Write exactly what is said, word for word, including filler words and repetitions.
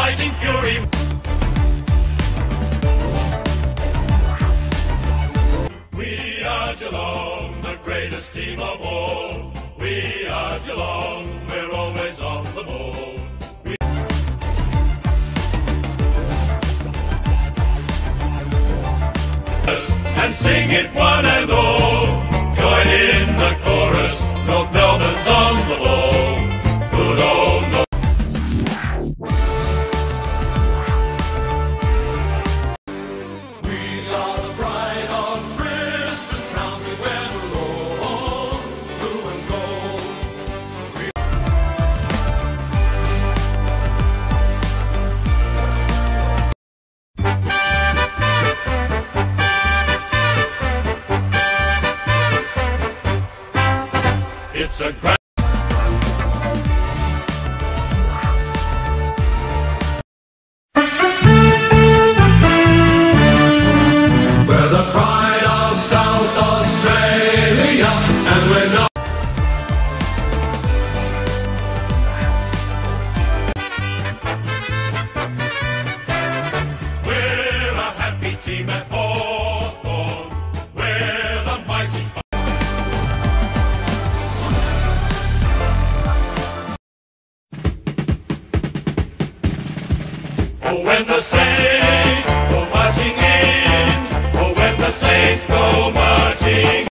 fighting fury. We are Geelong, the greatest team of all. We are Geelong, we're always on the ball. We and sing it one and all. Join in the chorus, North Melbourne's on the ball. Good old North. We are the pride of Brisbane town. We wear the roll, blue and gold. It's a grand. We're the pride of South Australia, and we're not. We're a happy team at Hawthorn. We're the mighty. Oh, when the Saints go marching in, oh, when the Saints go marching